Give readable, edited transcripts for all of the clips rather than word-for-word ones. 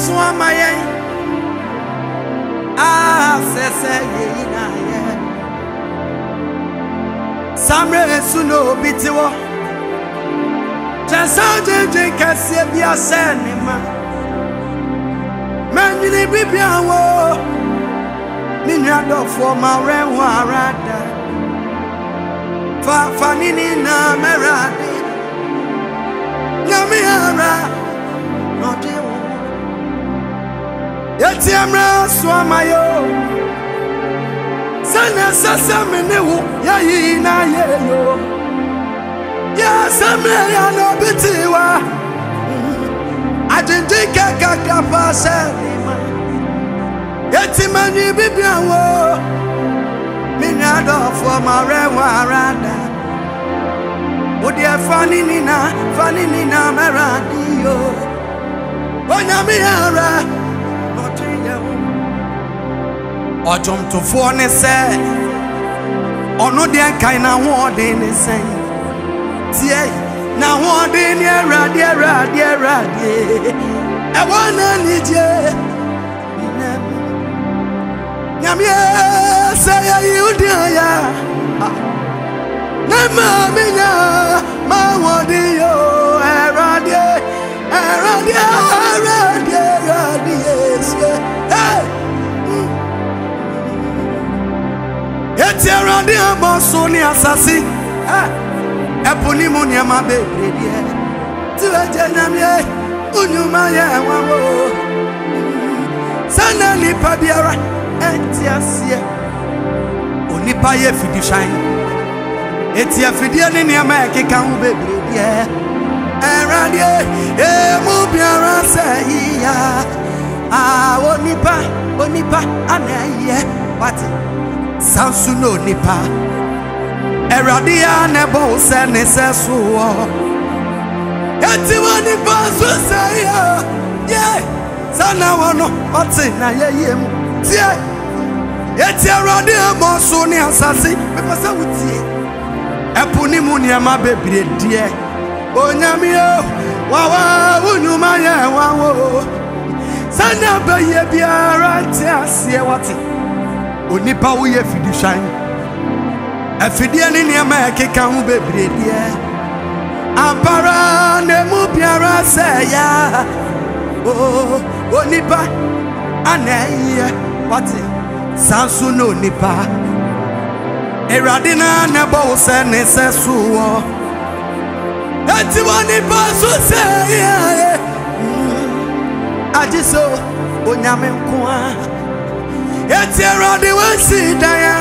swamaye ah sese yina ye samre suno bitiwo Jasaje kasi bia senema Manyini bibia wo Ninya do for ma rewa rada Fa nini na merade Nyami ara no de wo Yeti amra swamayo Sana sasa menewo ya yi na ye yo Ya samaya no bitiwa Ajindika kakapa selima Yeti mani bibia wo Minyado for marewa rada Udi fani nina meradiyo Onyami ara Notiya Ojom to for ne se Ono de kaina wo de ne se na one day near I wanna need you. Namia say you dear. Namamina, my wadio, It's a radio bossoni assassin. Eponi munia ma bebre die tu ajenamye unyuma ya wawo sana lipa biara entiasie onipa ye fidi shine etia fidi ani ne ma keka hu bebre die eradie mu biara sahiya onipa anaye wati sansu no nipa Eradia nebo se ne se suo Yeti wani basu se ya Ye Sana wano Oti na ye mu Tie Yeti eradia mosu ni asasi Mepa se utie Epu ni mu ni ama bebre die Onyami yo Wawa unyuma ye wawo Sana beye biara Tiasie wati Onipa uye fidushan Afidie ni niama keka hu bebre die Ampara ne mu biara se ya onipa aneye wati sansu no nipa Eradina ne bo se ne se suwo Eti woni pa so se ya Ajiso onyame nkoa Eti erade wansi daya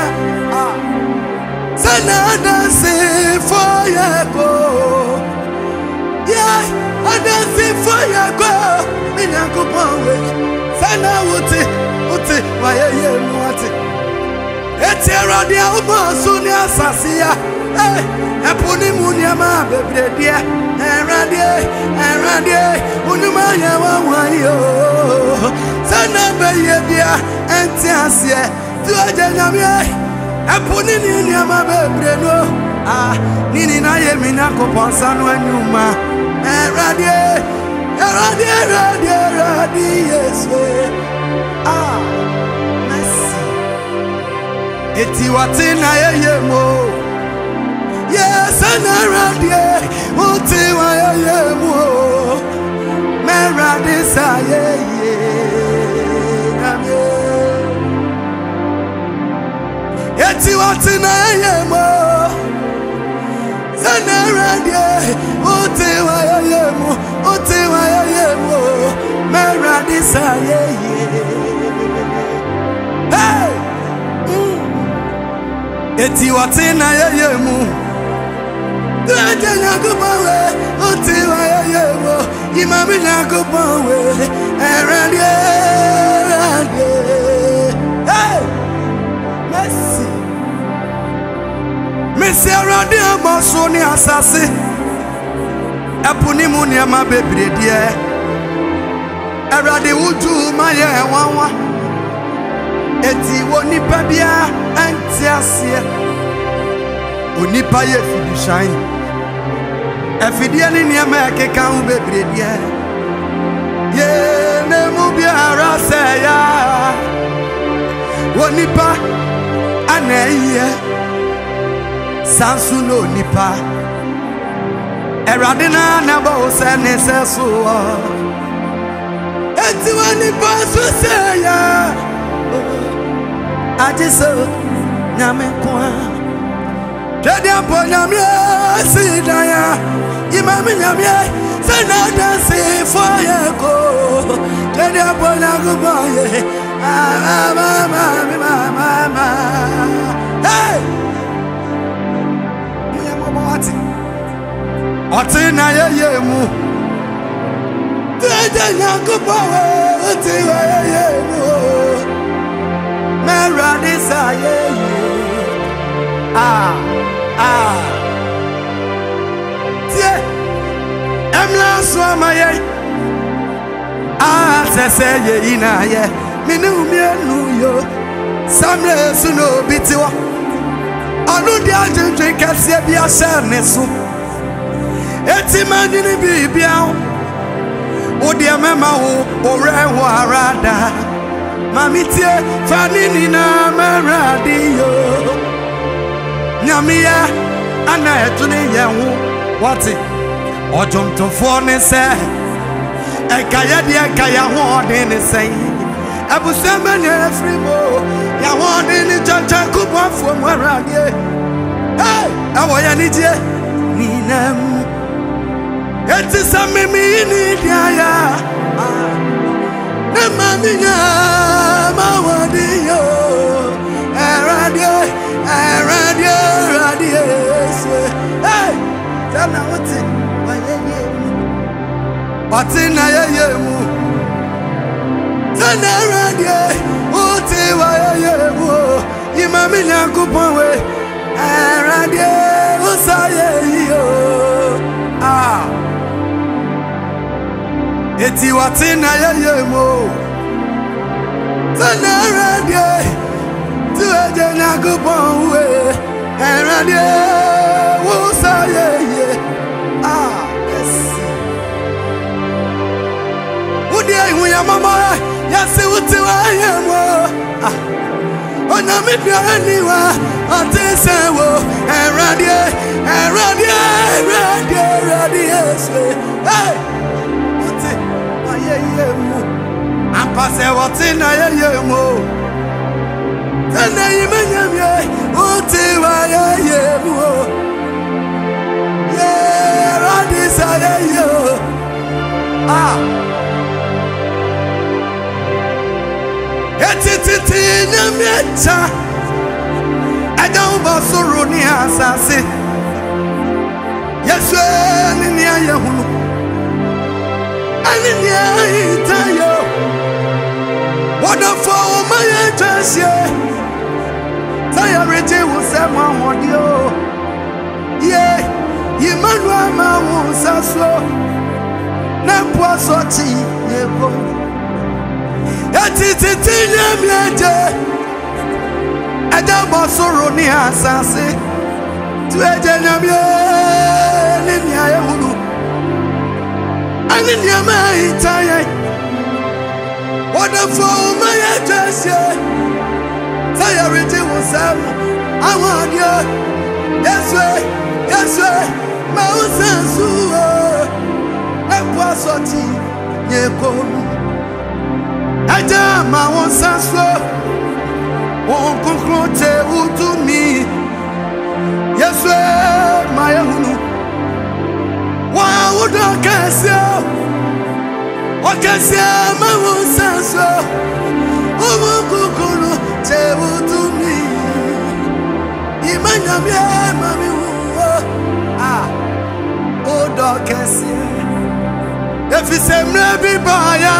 Sana dance for your go. Yeah, I dance for your go. Minako Powe. Sana uti, why you want it? It's a radio Sonia Sasia. Eh, Apuni Munyama, baby, dear. And Randy, Unumaya, wayo. Sana baby, and Tiasia. To a general. Apuni ni ama bebre no nini na ye mina ko ponsa no anyuma radie yes mercy eti wati na ye mo yes na radie uti wa ye mo me radie sa ye Eti wati na ye mo Sana radie Uti wa ye mo Me radi sa ye Hey Eti wati na ye mo Tuaje na kubawe Uti wa ye mo Imami na kubawe Radie Hey Mercy Messi aradia boso ni asase Epuni mu ni ama bebre die Erade wuju ma ye wanwa Eti woni pa bia antiasie Onipa ye fidi shine Efidie ni ama keka hu bebre die ye ne mubiara seya wonipa aneye sansu no nipa eradina na bo se ne seso eti wonipa so seya ajiso nyame kwa Jadi apa nyamye sidaya imami nyamye sana dansi foye ko Jadi apa nakuboye mama hey muyamo ati oti na ye mu Jadi nakuboye oti ye mu mera disaye Tie emla so maye sese ye ina ye minu mienu yo samle su no bitiwo anu dia jinjin kase bia shane so eti manini bibia o dia mema o reho arada mami tie fanini na meradi yo Nyamiya ana etuni yehu wati ojomtofo ne se ekaya de ekaya ho de ne sei abusema ne frimo ya ho de ne chancha kubafo mwarade hey awoya ni die ninam eti samimi ni dia ya na maminya mawadi yo radio hey tana wati wayeye wati na yeye mu tana radio wati wayeye mu imami nyankopon we radio usaye yo eti wati na yeye mu tana radio tu ejena kupon we erade wo saye ye yes udi ayu ya mama ya se uti wa ye mo ona mi bi ani wa atese wo erade hey uti aye ye mo apase woti na ye mo Tana imenyamye uti wa ye mu ye radisa ye etiti nyamye cha adon basuru ni asase yesu ni aye hunu ani ni itayo wonderful my chase Saya reje wo se mo wodi o ye Emmanuel ma wo saso na po so ti ye ko etiti nyamleje ada bo soro ni asase tu eje nyamye ni ni aye hunu ani ni ma itaye wonderful my chase Saya reje wo sam awon yo yes ma wo sansu e po soti ye ko aja ma wo sansu won konkrote utumi yes ma ye hunu wa wo do kase o kase ma wo sansu o wo kokoro te utumi imanyamye mami o do kase efise mre bi baya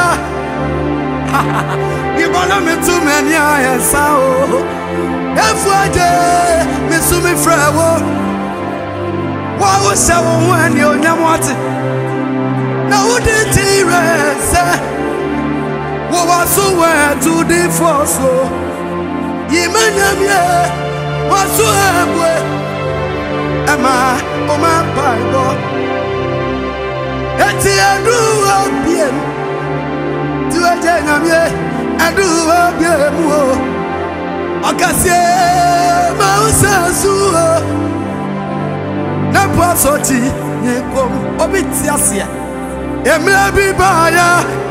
ibona metu meni ayesa o efuaje misumi frewo wa wo se wo hu ani onyamwate na wo de tire se wo wa so we to the force imanyamye wa so ebwe ama o ma bible eti adu obiem eje nyamye adu obiemu okasie ma usansu na posoti nyekom obiti asia emre bi baya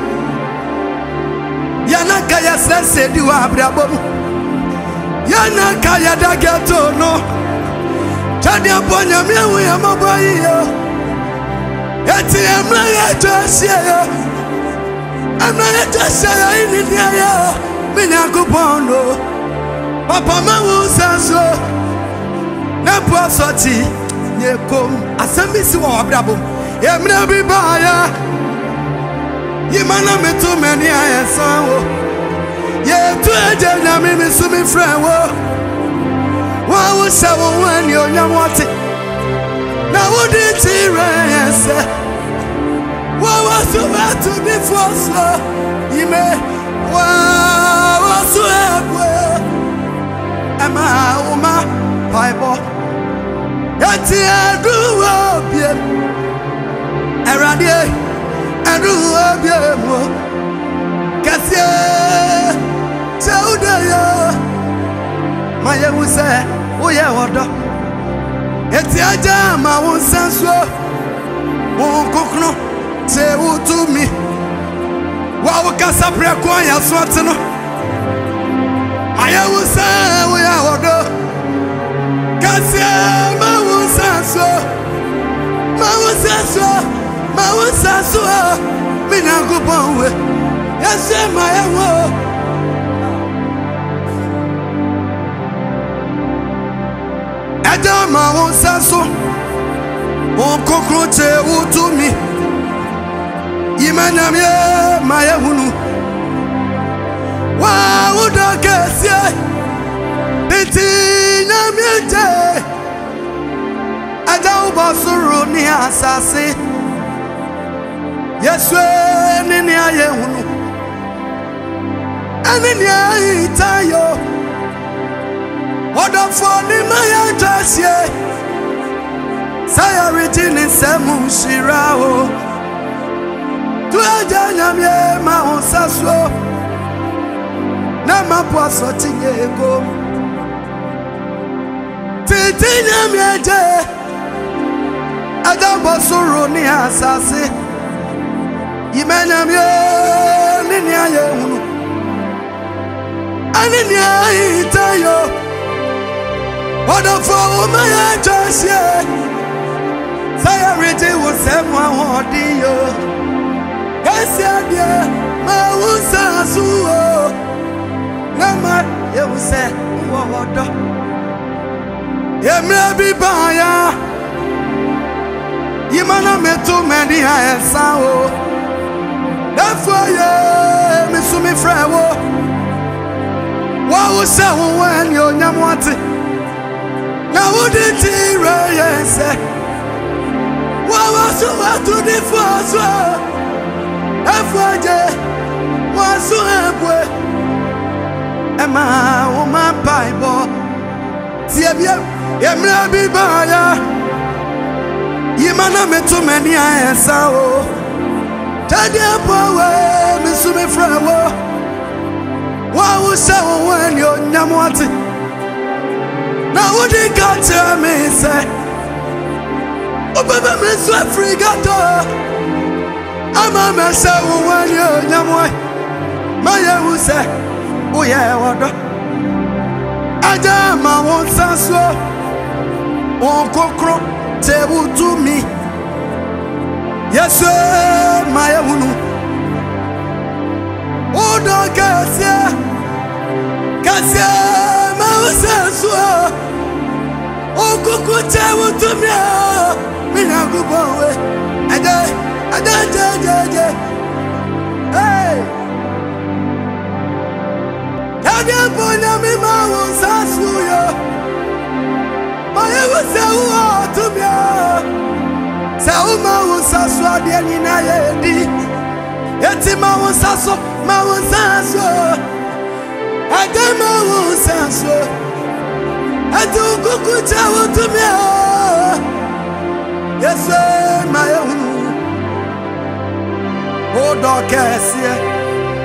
yana kaya sense di wa abrabom yana kaya dageto no jadi aponya mewu ya maboyi yo eti emre ya tosie yo emre ya tosie yo ini dia yo minya kupondo papa mawu sanso na posoti nyekom asambisi wa abrabom emre bi baya yimana metu meni ayesanwo ye tu eje nyame misumi frewo wa wo se wo wani onyamwate na wo di tire yese wa wo so to the force ime wa wo so egwe ama uma bible yati aduwo bie erade adu obiemo kasie chaudayo maye wuse oye wodo eti aja ma won sanso won kokno se utumi wa wo kasapre ko ya so atino maye wuse oye wodo kasie ma won sanso ma usaso mina kubonwe yasema yewo Ada ma usaso onkokrote utumi imanamye mayehunu wa udakesie biti nyamyeje Ada ubasuru ni asase Yesu nini ayehunu Anini ayitayo Odofo ni maya jasie Saya rijini semu shirao Tueja nyamye maonsaso Na mapuaso tinyeko Titi nyamye je Adambo suru ni asase Imenyamye nini ayehunu Anini ayitayo Odofo umaya jasie Saya riti wusemu ahodiyo Kasi adye ma usasuo Nama yewuse uwodo Emre bibaya Yimana metu meni aesao Efoye misumi frewo Wa use uweni onyamwati Na wudi tire yese Wa wasu watu difoswa Efoye wasu ebwe Ema uma paibo Tiebye emre bibaya Yimana metu meni aesao Tadi apowe misumi frewo Wa use uweni onyamwati Na wudi kate me se Obebe me so frigato Ama me se uweni onyamwe Maye use uye wodo Aja ma won sanso Won kokro te utumi Yesu maye hunu Odo kasia ma usanso Okuku te utumi Mina kubowe Aja Hey Aja bonya mi ma usanso yo Maye wuse utumi Sa uma usanso de nina yedi Eti ma usanso Adama usanso Atu kukucha utumia Yesu mayehunu Odo kesie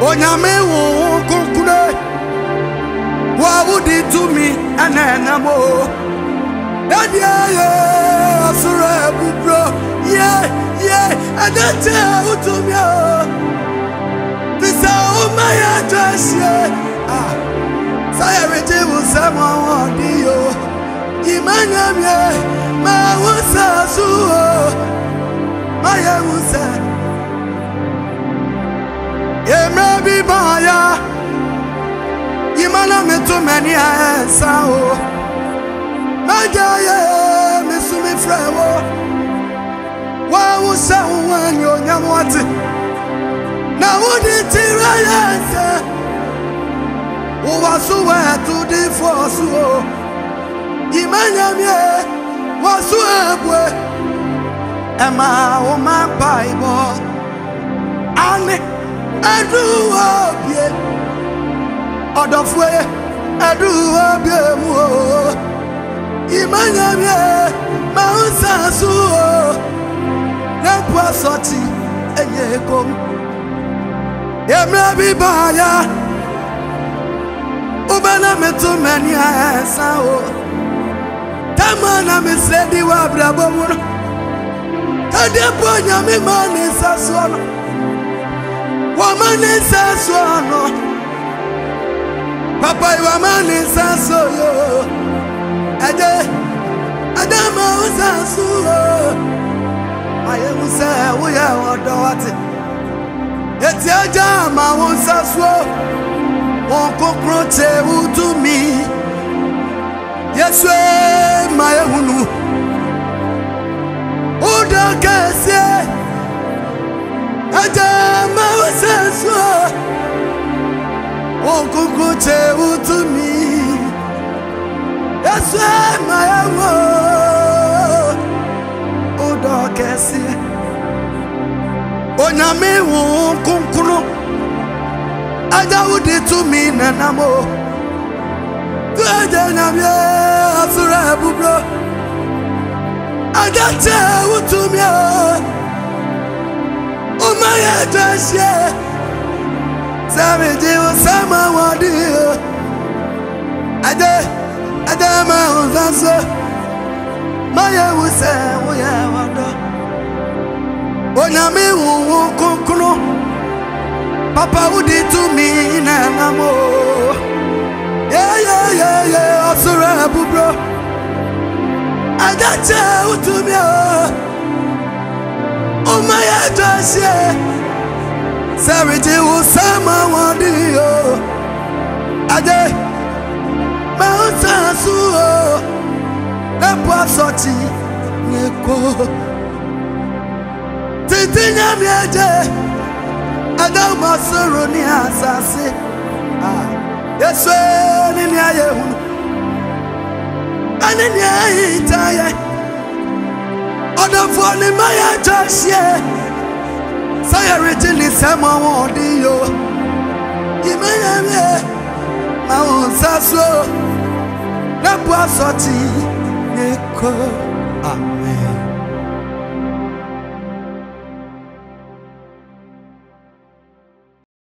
Onyame wo kunkune. What would it to me and then I'm more? And yeah, Asura bro. Yeah, and that tell to me. This is all my address, yeah. Say everything will someone you. Imanyam, yeah, my was a suo. My was a. Yeah, maybe Maya. Imana me too many sao. Majaye me sumi frewo. Wa usa wanyo nyamwati. Na udi tirayansa. Uwa suwe to the force. Imanya me wasu ebwe. Ema o man Bible. Ane adu obie. Odofwe adu obiemu Imanyamye mausasu Nepwa soti enyekom Yemre bibaya Ubana metu meni aesa o Tamana misedi wa brabomuno Tadepo nyami mani sasuano Wamani sasuano Papa, you are man in Sasso. Adama was Sasso. I am say we are what daughter. It's your jam, I want Sasso. Won't cockroach to me. Yes, my unu. Oh, don't guess it. Adama was Sasso. Oh, go to me. That's why my own. Oh, darkest. Oh, Name won't conclude. I would it to me, Nanamo. Good Namia, Surabubro. I got to me. Oh, my address, yeah. Savage was someone dear. Adama was answer. Maya was say, we are wonder. Oname won't conclude. Papa would it to me, Nanamo. Yeah, Osura Bubro. I got to me. Oh, my address, yeah. Savage was someone dear. Ade Mount Suo Napwa Soti Neko Titinya Miaje Adama Soroni Asase Yes, in Yaye Ananya Itaye Other for the Maya Josh, yeah. Say originally someone do you. Imagine my own sasso. Napwa Soti Neko.